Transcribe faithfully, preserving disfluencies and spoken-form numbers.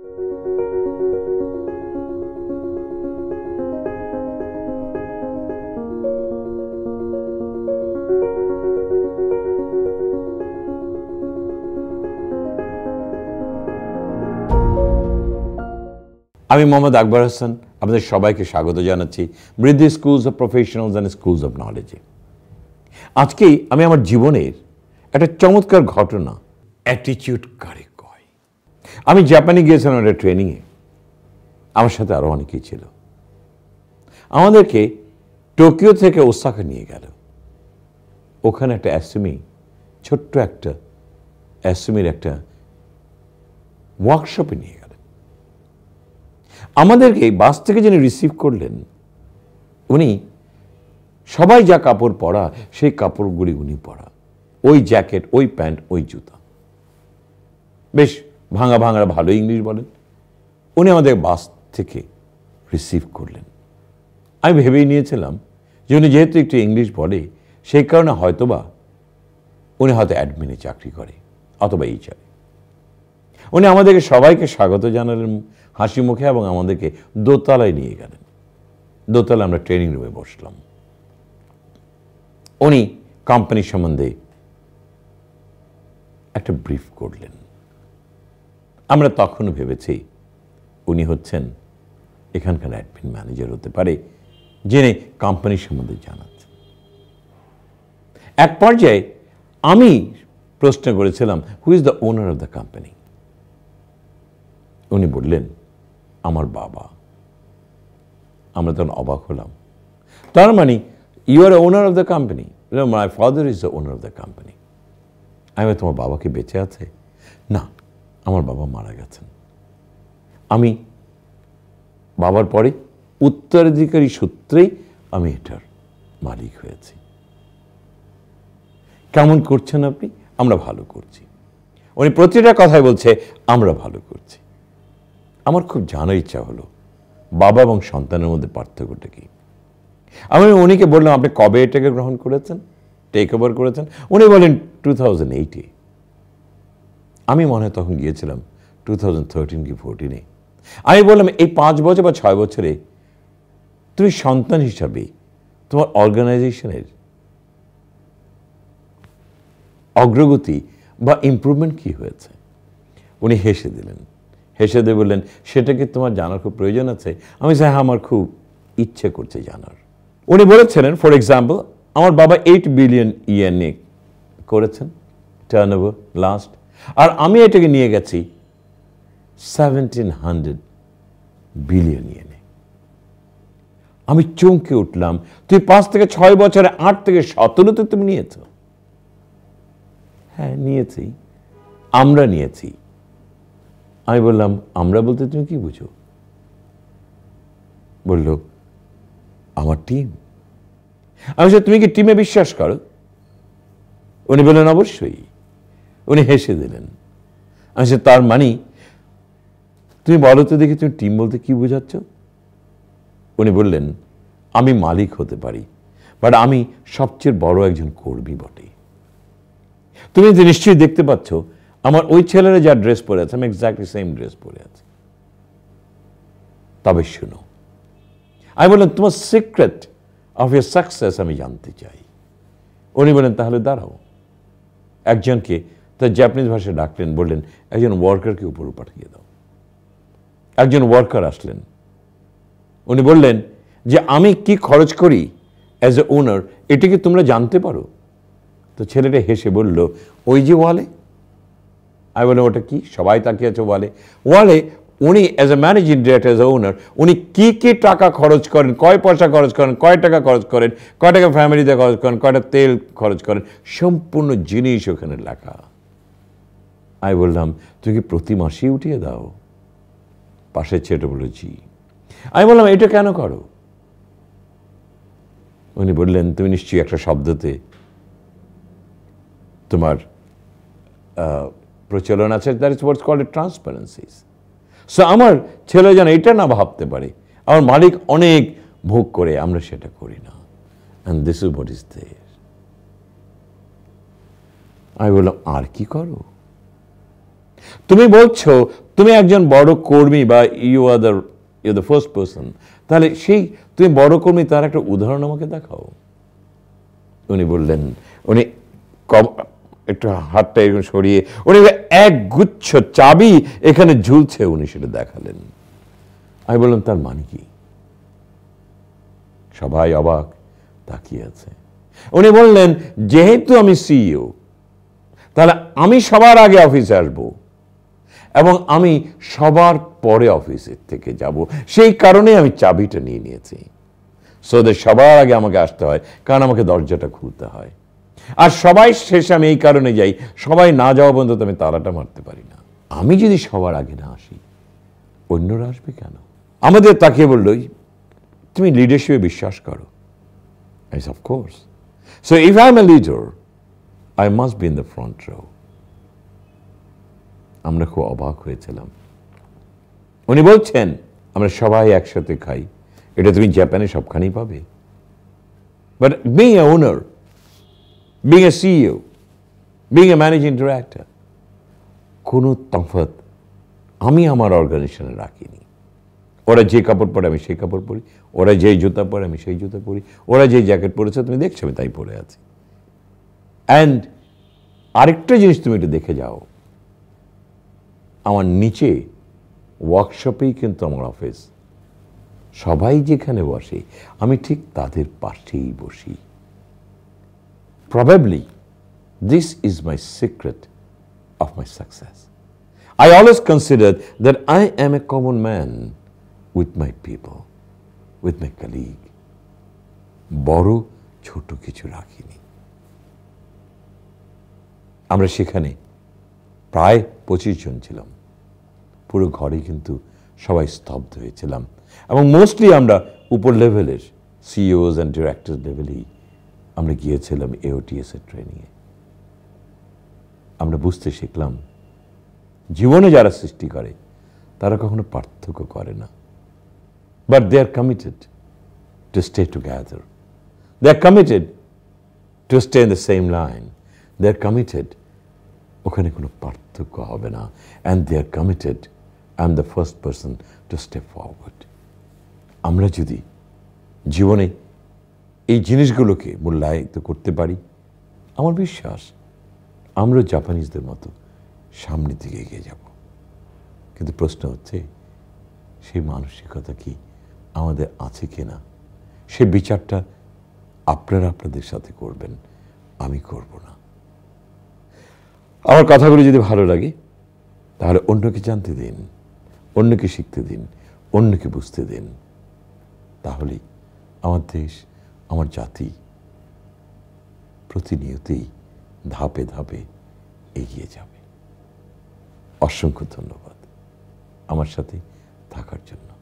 আমি মোহাম্মদ আকবর হাসান আপনাদের সবাইকে স্বাগত জানাচ্ছি Briddhi schools of professionals and schools of নলেজে। আজকেই আমি আমার জীবনের একটা চমৎকার ঘটনা অ্যাটিটিউড কারে কয়। আমি জাপানে গিয়েছিলাম একটা ট্রেনিংয়ে, আমার সাথে আরও অনেকেই ছিল। আমাদেরকে টোকিও থেকে ওসাকা নিয়ে গেল। ওখানে একটা অ্যাসুমি, ছোট্ট একটা অ্যাসুমির একটা ওয়ার্কশপে নিয়ে গেল। আমাদেরকে বাস থেকে যিনি রিসিভ করলেন, উনি সবাই যা কাপড় পরা সেই কাপড়গুলি উনি পরা, ওই জ্যাকেট, ওই প্যান্ট, ওই জুতা, বেশ ভাঙা ভাঙা ভালো ইংলিশ বলেন। উনি আমাদের বাস থেকে রিসিভ করলেন। আমি ভেবেই নিয়েছিলাম যে উনি যেহেতু একটু ইংলিশ বলে, সেই কারণে হয়তোবা উনি হয়তো অ্যাডমিনে চাকরি করে অথবা এইচআরে। উনি আমাদেরকে সবাইকে স্বাগত জানালেন হাসি মুখে এবং আমাদেরকে দোতলায় নিয়ে গেলেন। দোতলায় আমরা ট্রেনিং রুমে বসলাম। উনি কোম্পানি সম্বন্ধে একটা ব্রিফ করলেন। আমরা তখনও ভেবেছি উনি হচ্ছেন এখানকার অ্যাডমিন ম্যানেজার হতে পারে, যিনি কোম্পানি সম্বন্ধে জানাচ্ছেন। এক পর্যায়ে আমি প্রশ্ন করেছিলাম, who is the owner of the company? উনি বললেন, আমার বাবা। আমরা তখন অবাক হলাম। তার মানে you are owner of the company? My father is the owner of the company. আমি, তোমার বাবা কি বেঁচে আছে? না, আমার বাবা মারা গেছেন। আমি বাবার পরে উত্তরাধিকারী সূত্রেই আমি এটার মালিক হয়েছি। কেমন করছেন আপনি? আমরা ভালো করছি। উনি প্রতিটা কথাই বলছে আমরা ভালো করছি। আমার খুব জানার ইচ্ছা হলো বাবা এবং সন্তানের মধ্যে পার্থক্যটা কি। আমি উনিকে বললাম, আপনি কবে এটাকে গ্রহণ করেছেন, টেক ওভার করেছেন? উনি বলেন টু থাউজেন্ড এইটে। আমি মনে হয় তখন গিয়েছিলাম টু থাউজেন্ড থার্টিন কি ফোরটিনে। আমি বললাম, এই পাঁচ বছর বা ছয় বছরে তুমি সন্তান হিসাবে তোমার অর্গানাইজেশনের অগ্রগতি বা ইমপ্রুভমেন্ট কি হয়েছে? উনি হেসে দিলেন। হেসে দিয়ে বললেন, সেটা কি তোমার জানার খুব প্রয়োজন আছে? আমি চাই, হ্যাঁ, আমার খুব ইচ্ছে করছে জানার। উনি বলেছিলেন, ফর এক্সাম্পল, আমার বাবা এইট বিলিয়ন ইয়েনে করেছেন টার্ন ওভার লাস্ট, আর আমি এটাকে নিয়ে গেছি সেভেন্টিন হান্ড্রেড বিলিয়ন ইয়েনে। আমি চমকে উঠলাম, তুই পাঁচ থেকে ছয় বছরে আট থেকে সতেরোতে তুমি নিয়েছ? হ্যাঁ, নিয়েছি, আমরা নিয়েছি। আমি বললাম, আমরা বলতে তুমি কি বুঝো? বলল, আমার টিম। আমি বলছি, তুমি কি টিমে বিশ্বাস করো? উনি বললেন, অবশ্যই। উনি হেসে দিলেন। আমি বলছি, তার মানে তুমি বলো তো দেখি, তুমি টিম বলতে কি বোঝাচ্ছ? উনি বললেন, আমি মালিক হতে পারি, বাট আমি সবচেয়ে বড় একজন কর্মী বটে। তুমি যে নিশ্চয়ই দেখতে পাচ্ছ আমার ওই ছেলেরা যা ড্রেস পরে আছে, আমি এক্স্যাক্টলি সেম ড্রেস পরে আছি। তবে শুনো, আমি বললাম, তোমার সিক্রেট অফ ইয়ার সাকসেস আমি জানতে চাই। উনি বলেন, তাহলে দাঁড়াও। একজনকে তার জাপানিজ ভাষায় ডাকলেন, বললেন, একজন ওয়ার্কারকে উপরে পাঠিয়ে দাও। একজন ওয়ার্কার আসলেন। উনি বললেন যে, আমি কি খরচ করি অ্যাজ এ ওনার, এটা কি তোমরা জানতে পারো? তো ছেলেটা হেসে বলল, ওই যে ওয়ালে। আমি বললাম, ওটা কি? সবাই তাকিয়ে আছে ওয়ালে। ওয়ালে উনি as a managing director, as a owner, উনি কি কি টাকা খরচ করেন, কয় পয়সা খরচ করেন, কয় টাকা খরচ করেন, কয় টাকা ফ্যামিলিতে খরচ করেন, কয়টা তেল খরচ করেন, সম্পূর্ণ জিনিস ওখানে লেখা। আমি বললাম, তুমি কি প্রতি মাসেই উঠিয়ে দাও? পাশের ছেলেটা বলল, জি। আমি বললাম, এটা কেন করো? উনি বললেন, তুমি নিশ্চয়ই একটা শব্দতে তোমার প্রচলন আছে, that is what's called transparencies. So আমার ছেলে যেন এটা না ভাবতে পারে আমার মালিক অনেক ভোগ করে, আমরা সেটা করি না। And this is what is there. আমি বললাম, আর কি করো? তুমি বলছো তুমি একজন বড় কর্মী বা you are the you the first person, তাহলে সেই তুমি বড় কর্মী তার একটা উদাহরণ আমাকে দেখাও। উনি বললেন, উনি একটু হাতটা এরকম সরিয়ে উনি এক গুচ্ছ চাবি এখানে ঝুলছে, উনি সেটা দেখালেন। আমি বললাম তার মানে কি? সবাই অবাক তাকিয়ে আছে। উনি বললেন যেহেতু আমি সিইও, তাহলে আমি সবার আগে অফিসে আসব এবং আমি সবার পরে অফিসের থেকে যাব, সেই কারণে আমি চাবিটা নিয়ে নিয়েছি। সো দ্যাট সবার আগে আমাকে আসতে হয়, কারণ আমাকে দরজাটা খুলতে হয়। আর সবাই শেষে আমি এই কারণে যাই, সবাই না যাওয়া পর্যন্ত আমি তালাটা মারতে পারি না। আমি যদি সবার আগে না আসি, অন্যরা আসবে কেন? আমাদের তাকিয়ে বলল, তুমি লিডারশিপে বিশ্বাস করো? I said, of course. So if I'm a leader, I must be in the front row. আমরা খুব অবাক হয়েছিলাম। উনি বলছেন আমরা সবাই একসাথে খাই, এটা তুমি জাপানে সবখানেই পাবে। But being a owner, being a CEO, being a managing director, কোনো তফাৎ আমি আমার অর্গানাইজেশনে রাখিনি। ওরা যে কাপড় পরে আমি সেই কাপড় পরি, ওরা যেই জুতা পরে আমি সেই জুতা পরি, ওরা যেই জ্যাকেট পরেছে তুমি দেখছো আমি তাই পরে আছি। অ্যান্ড আরেকটা জিনিস তুমি একটু দেখে যাও, আমার নিচে ওয়ার্কশপেই কিন্তু আমার অফিস, সবাই যেখানে বসে আমি ঠিক তাদের পাশেই বসি। Probably this is my secret of my success. I always considered that I am a common man with my people, with my colleague. বড় ছোট কিছু রাখিনি। আমরা সেখানে প্রায় পঁচিশ জন ছিলাম, পুরো ঘরে কিন্তু সবাই স্তব্ধ হয়েছিলাম এবং মোস্টলি আমরা উপর লেভেলের সিইওস অ্যান্ড ডিরেক্টর লেভেলেই আমরা গিয়েছিলাম এওটিএস এর ট্রেনিংয়ে। আমরা বুঝতে শিখলাম জীবনে যারা সৃষ্টি করে তারা কখনো পার্থক্য করে না, but they are committed to stay together, they are committed to stay in the same line, they are committed ওখানে কোনো পার্থক্য হবে না, and they are committed I am the first person to stay forward. আমরা যদি জীবনে এই জিনিসগুলোকে মূল্যায়িত করতে পারি, আমার বিশ্বাস আমরা জাপানিজদের মতো সামনের দিকে এগিয়ে যাব। কিন্তু প্রশ্ন হচ্ছে সেই মানসিকতা কি আমাদের আছে কিনা? সে বিচারটা আপনারা আপনাদের সাথে করবেন, আমি করব না। আমার কথাগুলো যদি ভালো লাগে তাহলে অন্যকে জানতে দিন, অন্যকে শিখতে দিন, অন্যকে বুঝতে দিন। তাহলেই আমার দেশ, আমার জাতি প্রতিনিয়তই ধাপে ধাপে এগিয়ে যাবে। অসংখ্য ধন্যবাদ আমার সাথে থাকার জন্য।